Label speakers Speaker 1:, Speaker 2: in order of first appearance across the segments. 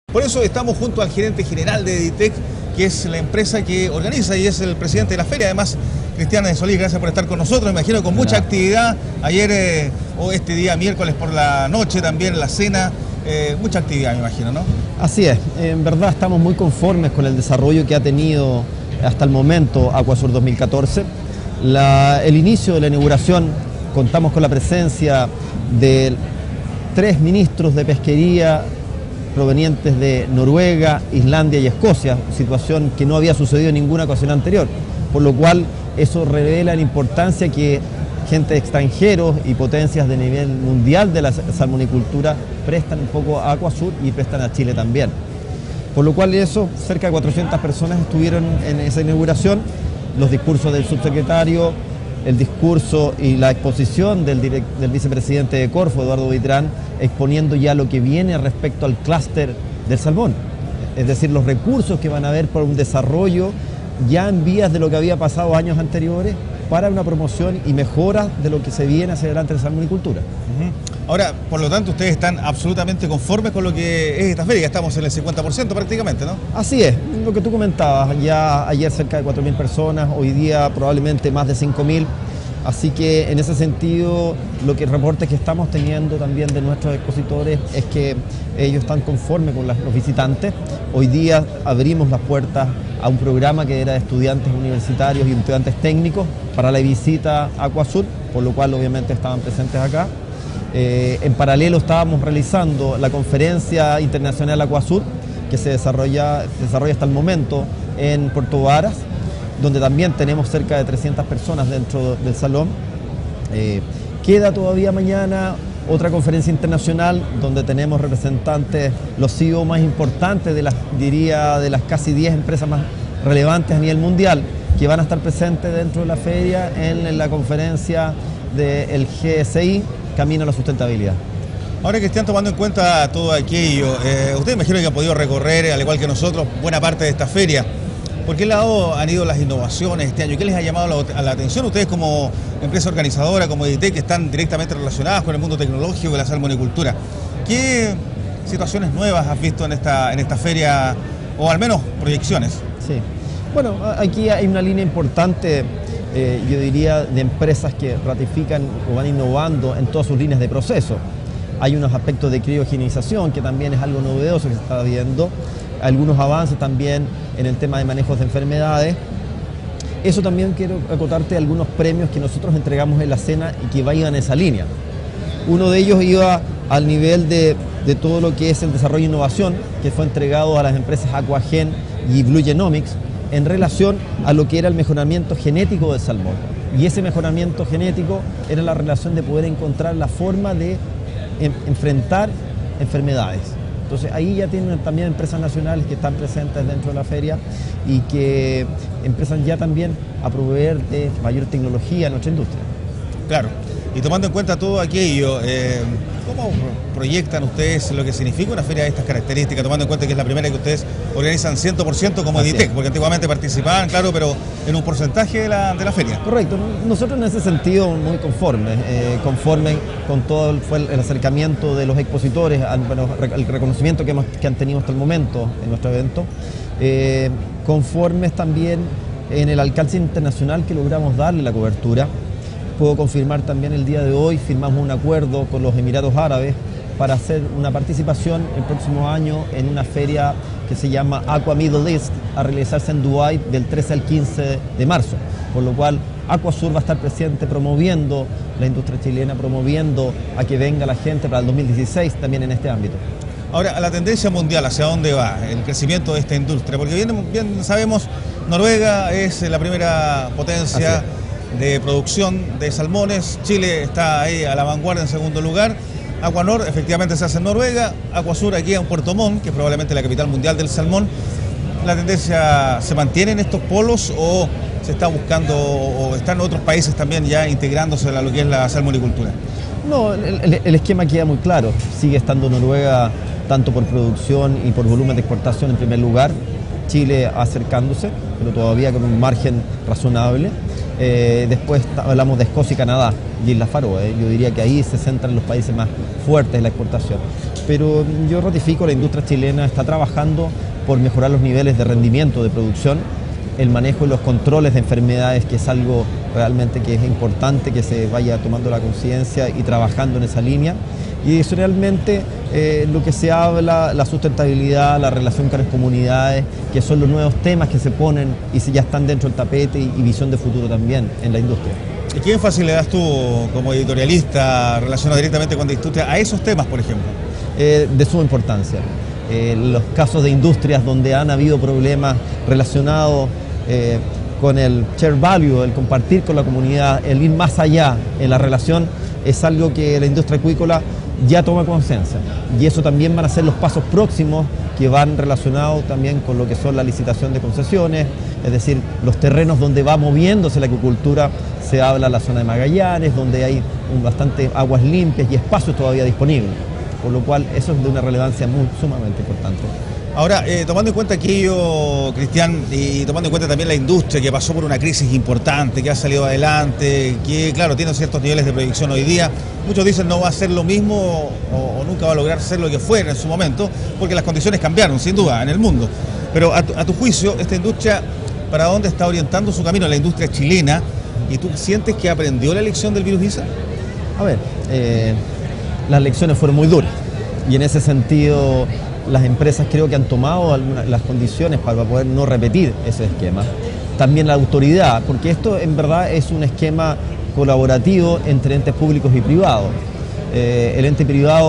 Speaker 1: Por eso estamos junto al gerente general de Editec, que es la empresa que organiza y es el presidente de la feria. Además, Cristian de Solís, gracias por estar con nosotros. Me imagino con mucha actividad. Ayer o este día miércoles por la noche también, la cena. Mucha actividad, me imagino, ¿no?
Speaker 2: Así es. En verdad estamos muy conformes con el desarrollo que ha tenido hasta el momento Aquasur 2014. El inicio de la inauguración, contamos con la presencia de 3 ministros de pesquería provenientes de Noruega, Islandia y Escocia, situación que no había sucedido en ninguna ocasión anterior, por lo cual eso revela la importancia que gente de extranjeros y potencias de nivel mundial de la salmonicultura prestan un poco a Aquasur y prestan a Chile también. Por lo cual eso, cerca de 400 personas estuvieron en esa inauguración, los discursos del subsecretario, el discurso y la exposición del vicepresidente de Corfo, Eduardo Vitrán, exponiendo ya lo que viene respecto al clúster del salmón. Es decir, los recursos que van a haber por un desarrollo ya en vías de lo que había pasado años anteriores para una promoción y mejora de lo que se viene hacia adelante en la salmonicultura.
Speaker 1: Ahora, por lo tanto, ustedes están absolutamente conformes con lo que es esta feria. Ya estamos en el 50% prácticamente, ¿no?
Speaker 2: Así es, lo que tú comentabas, ya ayer cerca de 4.000 personas, hoy día probablemente más de 5.000. Así que en ese sentido, reportes que estamos teniendo también de nuestros expositores es que ellos están conformes con los visitantes. Hoy día abrimos las puertas a un programa que era de estudiantes universitarios y estudiantes técnicos para la visita a Aquasur, por lo cual obviamente estaban presentes acá. En paralelo estábamos realizando la conferencia internacional Aquasur, que se desarrolla hasta el momento en Puerto Varas, donde también tenemos cerca de 300 personas dentro del salón. Queda todavía mañana otra conferencia internacional donde tenemos representantes, los CEO más importantes de las casi 10 empresas más relevantes a nivel mundial, que van a estar presentes dentro de la feria en la conferencia del GSI, Camino a la Sustentabilidad.
Speaker 1: Ahora que están tomando en cuenta todo aquello, ustedes me imagino que han podido recorrer, al igual que nosotros, buena parte de esta feria. ¿Por qué lado han ido las innovaciones este año? ¿Qué les ha llamado la atención? Ustedes como empresa organizadora, como Editec, que están directamente relacionadas con el mundo tecnológico de la salmonicultura. ¿Qué situaciones nuevas has visto en esta feria, o al menos proyecciones?
Speaker 2: Sí. Bueno, aquí hay una línea importante, yo diría, de empresas que ratifican o van innovando en todas sus líneas de proceso. Hay unos aspectos de criogenización, que también es algo novedoso que se está viendo. Algunos avances también en el tema de manejos de enfermedades. Eso también quiero acotarte algunos premios que nosotros entregamos en la cena y que vayan en esa línea. Uno de ellos iba al nivel de todo lo que es el desarrollo e innovación, que fue entregado a las empresas Aquagen y Blue Genomics en relación a lo que era el mejoramiento genético del salmón. Y ese mejoramiento genético era la relación de poder encontrar la forma de enfrentar enfermedades. Entonces ahí ya tienen también empresas nacionales que están presentes dentro de la feria y que empiezan ya también a proveer de mayor tecnología a nuestra industria.
Speaker 1: Claro, y tomando en cuenta todo aquello, ¿cómo proyectan ustedes lo que significa una feria de estas características, tomando en cuenta que es la primera que ustedes organizan 100% como Editec, porque antiguamente participaban, claro, pero en un porcentaje de la feria?
Speaker 2: Correcto, nosotros en ese sentido muy conformes con todo el acercamiento de los expositores, el reconocimiento que han tenido hasta el momento en nuestro evento, conformes también en el alcance internacional que logramos darle la cobertura. Puedo confirmar también el día de hoy, firmamos un acuerdo con los Emiratos Árabes para hacer una participación el próximo año en una feria que se llama Aqua Middle East, a realizarse en Dubái del 13 al 15 de marzo. Por lo cual Aquasur va a estar presente promoviendo la industria chilena, promoviendo a que venga la gente para el 2016 también en este ámbito.
Speaker 1: Ahora, a la tendencia mundial, ¿hacia dónde va el crecimiento de esta industria? Porque bien sabemos, Noruega es la primera potencia de producción de salmones. Chile está ahí a la vanguardia en segundo lugar. Aquanor efectivamente se hace en Noruega. Aquasur aquí en Puerto Montt, que es probablemente la capital mundial del salmón. ¿La tendencia se mantiene en estos polos o se está buscando, o están otros países también ya integrándose a lo que es la salmonicultura?
Speaker 2: No, el esquema queda muy claro. Sigue estando Noruega tanto por producción y por volumen de exportación en primer lugar. Chile acercándose, pero todavía con un margen razonable. Después hablamos de Escocia y Canadá y Islas Faroe. Yo diría que ahí se centran los países más fuertes en la exportación. pero yo ratifico, la industria chilena está trabajando por mejorar los niveles de rendimiento de producción, el manejo y los controles de enfermedades, que es algo realmente que es importante que se vaya tomando la conciencia y trabajando en esa línea. Y eso realmente lo que se habla, la sustentabilidad, la relación con las comunidades, que son los nuevos temas que se ponen y ya están dentro del tapete y visión de futuro también en la industria.
Speaker 1: ¿Y qué énfasis le das tú como editorialista relacionado directamente con la industria a esos temas, por ejemplo?
Speaker 2: De suma importancia. Los casos de industrias donde han habido problemas relacionados con el share value, el compartir con la comunidad, el ir más allá en la relación, es algo que la industria acuícola ya toma conciencia. Y eso también van a ser los pasos próximos que van relacionados también con lo que son la licitación de concesiones, es decir, los terrenos donde va moviéndose la acuicultura. Se habla de la zona de Magallanes, donde hay bastante aguas limpias y espacios todavía disponibles, por lo cual eso es de una relevancia sumamente importante.
Speaker 1: Ahora, tomando en cuenta aquello, Cristian, y tomando en cuenta también la industria que pasó por una crisis importante, que ha salido adelante, que claro, tiene ciertos niveles de proyección hoy día, muchos dicen no va a ser lo mismo o nunca va a lograr ser lo que fuera en su momento, porque las condiciones cambiaron, sin duda, en el mundo. Pero a tu juicio, esta industria, ¿para dónde está orientando su camino? La industria chilena, ¿y tú sientes que aprendió la lección del virus ISA?
Speaker 2: A ver, las lecciones fueron muy duras y en ese sentido las empresas creo que han tomado las condiciones para poder no repetir ese esquema. También la autoridad, porque esto en verdad es un esquema colaborativo entre entes públicos y privados. El ente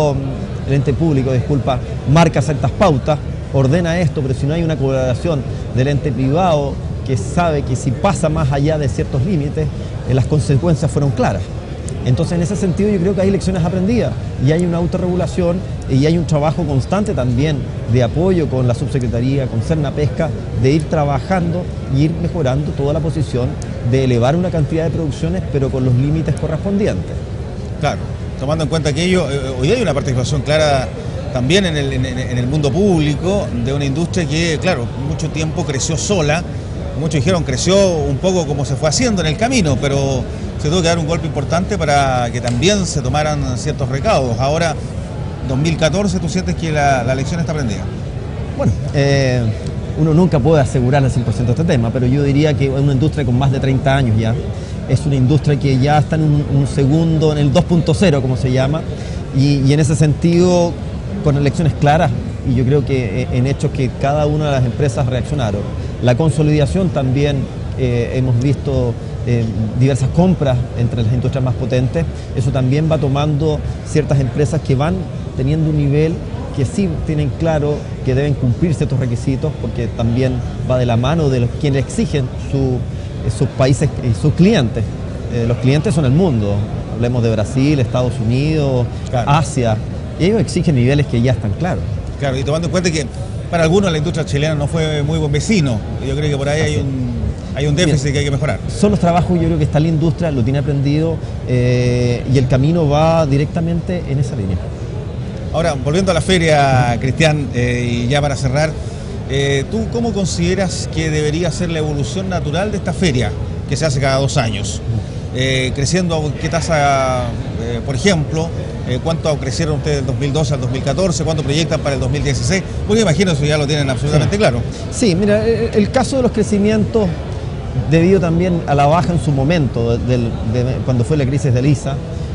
Speaker 2: público, marca ciertas pautas, ordena esto, pero si no hay una colaboración del ente privado que sabe que si pasa más allá de ciertos límites, las consecuencias fueron claras. Entonces, en ese sentido, yo creo que hay lecciones aprendidas y hay una autorregulación y hay un trabajo constante también de apoyo con la subsecretaría, con Cernapesca, de ir trabajando y ir mejorando toda la posición de elevar una cantidad de producciones, pero con los límites correspondientes.
Speaker 1: Claro, tomando en cuenta que hoy hay una participación clara también en el mundo público de una industria que, claro, mucho tiempo creció sola. Muchos dijeron creció un poco como se fue haciendo en el camino, pero se tuvo que dar un golpe importante para que también se tomaran ciertos recaudos. Ahora, 2014, ¿tú sientes que la lección está aprendida?
Speaker 2: Bueno, uno nunca puede asegurar al 100% este tema, pero yo diría que es una industria con más de 30 años ya. Es una industria que ya está en un segundo, en el 2.0, como se llama, y en ese sentido, con elecciones claras, y yo creo que en hechos que cada una de las empresas reaccionaron. La consolidación también, hemos visto diversas compras entre las industrias más potentes, eso también va tomando ciertas empresas que van teniendo un nivel que sí tienen claro que deben cumplir ciertos requisitos, porque también va de la mano de quienes exigen sus países y sus clientes. Los clientes son el mundo, hablemos de Brasil, Estados Unidos, claro, Asia, y ellos exigen niveles que ya están claros.
Speaker 1: Claro, y tomando en cuenta que para algunos la industria chilena no fue muy buen vecino, yo creo que por ahí hay un déficit. Bien, que hay que mejorar.
Speaker 2: Son los trabajos, yo creo que está la industria, lo tiene aprendido y el camino va directamente en esa línea.
Speaker 1: Ahora, volviendo a la feria, Cristian, y ya para cerrar, ¿tú cómo consideras que debería ser la evolución natural de esta feria, que se hace cada 2 años? Creciendo a qué tasa, por ejemplo, cuánto crecieron ustedes del 2012 al 2014, cuánto proyectan para el 2016, porque imagino eso ya lo tienen absolutamente claro.
Speaker 2: Sí, mira, el caso de los crecimientos, debido también a la baja en su momento, cuando fue la crisis del ISA,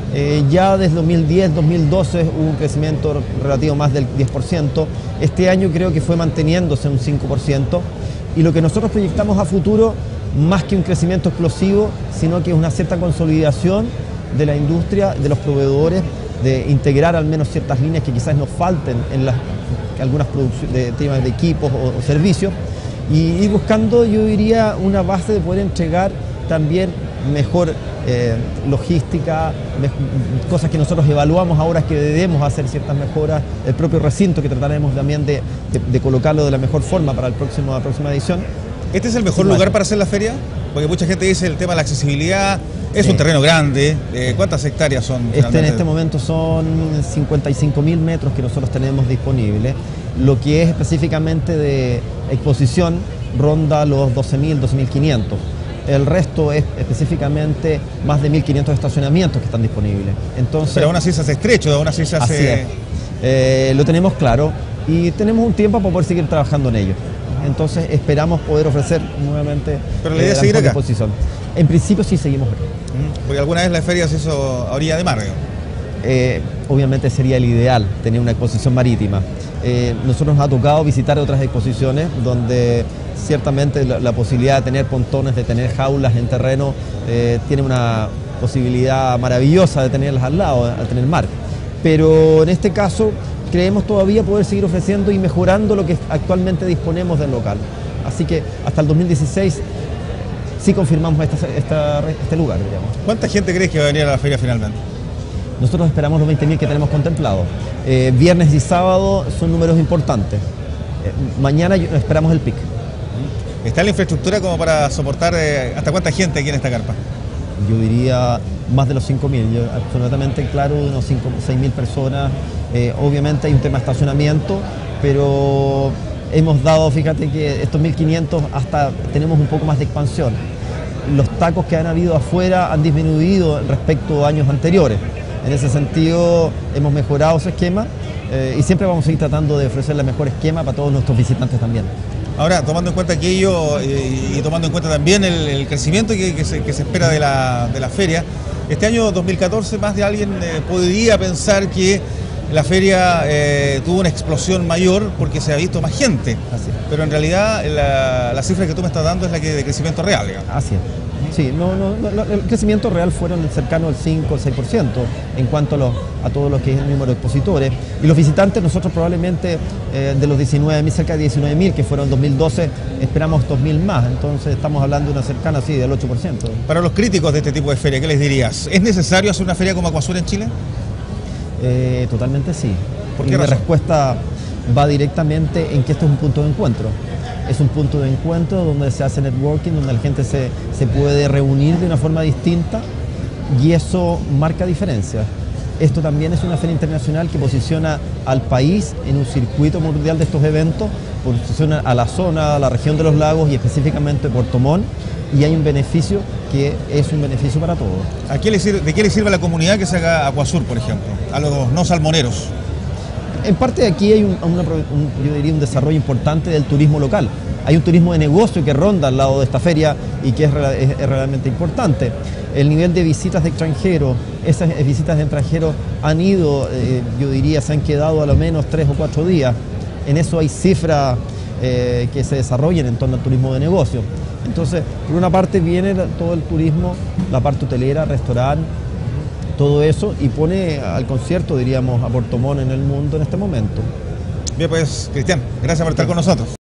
Speaker 2: ya desde 2010, 2012 hubo un crecimiento relativo más del 10%, este año creo que fue manteniéndose un 5%, y lo que nosotros proyectamos a futuro, más que un crecimiento explosivo, sino que es una cierta consolidación de la industria, de los proveedores, de integrar al menos ciertas líneas que quizás nos falten en algunas producciones de temas de equipos o servicios, y ir buscando, yo diría, una base de poder entregar también mejor logística, cosas que nosotros evaluamos ahora que debemos hacer ciertas mejoras, el propio recinto que trataremos también de colocarlo de la mejor forma para la próxima edición.
Speaker 1: ¿Este es el mejor lugar para hacer la feria? Porque mucha gente dice el tema de la accesibilidad, es un terreno grande, ¿cuántas hectáreas son?
Speaker 2: En este momento son 55.000 metros que nosotros tenemos disponibles, lo que es específicamente de exposición ronda los 12.000, 12.500. El resto es específicamente más de 1.500 estacionamientos que están disponibles. Entonces,
Speaker 1: pero aún así se hace estrecho, aún así se hace...
Speaker 2: Lo tenemos claro y tenemos un tiempo para poder seguir trabajando en ello. Entonces esperamos poder ofrecer nuevamente
Speaker 1: ¿Pero la idea es seguir acá?
Speaker 2: Exposición. En principio sí seguimos acá.
Speaker 1: Porque alguna vez la feria se hizo a orilla de mar, digamos.
Speaker 2: Obviamente sería el ideal tener una exposición marítima. Nosotros nos ha tocado visitar otras exposiciones donde ciertamente la posibilidad de tener pontones, de tener jaulas en terreno, tiene una posibilidad maravillosa de tenerlas al lado, al tener mar. Pero en este caso creemos todavía poder seguir ofreciendo y mejorando lo que actualmente disponemos del local. Así que hasta el 2016 sí confirmamos este lugar, digamos.
Speaker 1: ¿Cuánta gente crees que va a venir a la feria finalmente?
Speaker 2: Nosotros esperamos los 20.000 que tenemos contemplados. Viernes y sábado son números importantes. Mañana esperamos el pic.
Speaker 1: ¿Está la infraestructura como para soportar hasta cuánta gente aquí en esta carpa?
Speaker 2: Yo diría más de los 5.000, absolutamente claro, unos 6.000 personas. Obviamente hay un tema de estacionamiento, pero hemos dado, fíjate que estos 1.500 hasta tenemos un poco más de expansión. Los tacos que han habido afuera han disminuido respecto a años anteriores. En ese sentido hemos mejorado ese esquema y siempre vamos a ir tratando de ofrecer el mejor esquema para todos nuestros visitantes también.
Speaker 1: Ahora, tomando en cuenta aquello y tomando en cuenta también el crecimiento que se espera de la feria, este año 2014 más de alguien podría pensar que la feria tuvo una explosión mayor porque se ha visto más gente.
Speaker 2: Así es.
Speaker 1: Pero en realidad la cifra que tú me estás dando es la que de crecimiento real, digamos.
Speaker 2: Así es. Sí, el crecimiento real fueron cercano al 5 o 6% en cuanto a todo lo que es el número de expositores. Y los visitantes, nosotros probablemente de los 19.000, cerca de 19.000 que fueron en 2012, esperamos 2.000 más. Entonces estamos hablando de una cercana así del 8%.
Speaker 1: Para los críticos de este tipo de feria, ¿qué les dirías? ¿Es necesario hacer una feria como Aquasur en Chile?
Speaker 2: Totalmente sí.
Speaker 1: ¿Por qué
Speaker 2: Mi
Speaker 1: razón?
Speaker 2: respuesta va directamente en que esto es un punto de encuentro. Es un punto de encuentro donde se hace networking, donde la gente se puede reunir de una forma distinta y eso marca diferencias. Esto también es una feria internacional que posiciona al país en un circuito mundial de estos eventos, posiciona a la zona, a la región de los lagos y específicamente Puerto Montt, y hay un beneficio que es un beneficio para todos.
Speaker 1: ¿De qué le sirve a la comunidad que se haga Aquasur, por ejemplo? A los no salmoneros.
Speaker 2: En parte aquí hay yo diría un desarrollo importante del turismo local. Hay un turismo de negocio que ronda al lado de esta feria y que es realmente importante. El nivel de visitas de extranjeros, esas visitas de extranjeros han ido, yo diría, se han quedado a lo menos 3 o 4 días. En eso hay cifras que se desarrollan en torno al turismo de negocio. Entonces, por una parte viene todo el turismo, la parte hotelera, restaurante, todo eso, y pone al concierto, diríamos, a Puerto Montt en el mundo en este momento.
Speaker 1: Bien, pues, Cristian, gracias por estar con nosotros.